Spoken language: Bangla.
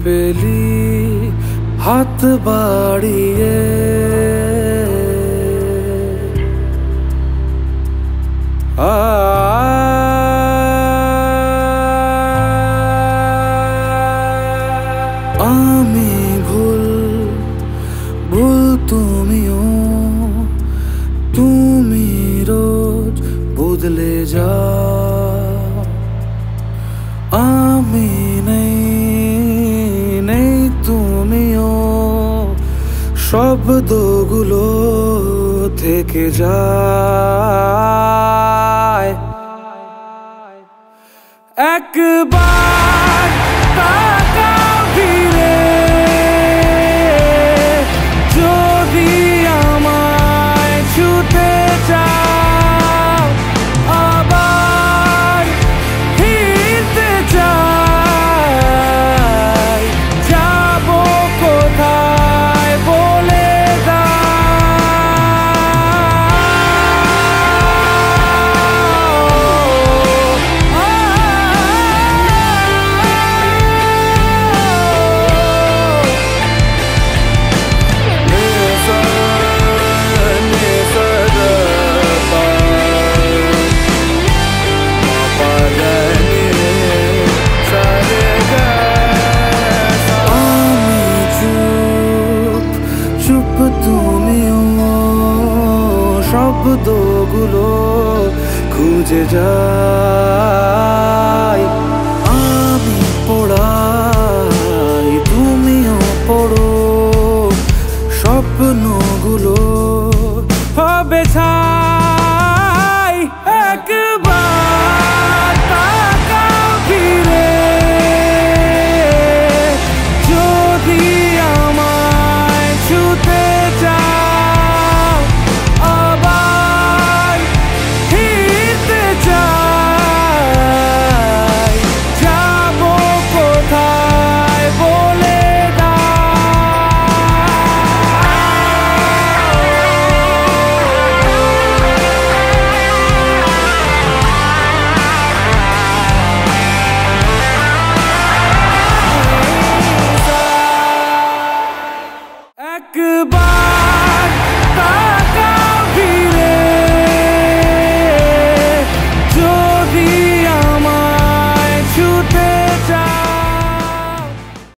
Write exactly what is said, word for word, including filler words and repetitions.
পেলি হাত বাড়িয়ে, আমি ভুল ভুল তুমিও, তুমি রোজ বদলে যাও। আমি নেই নেই তুমিও, শব্দগুলো থেকে যায়। একবার তাকাও ফিরে, যদি আমায় ছুতে চাও, আবার ফিরতে চাই। যাবো কোথায় বলে শব্দগুলো খুঁজে যাই। আমি পড়াই তুমিও পড়ো, স্বপ্নগুলো হবে ছাই। একবার তাকাও ফিরে, যদি আমায় ছুতে চাও, আবার ফিরতে চাই। যাবো কোথায় বলে দাও। একবার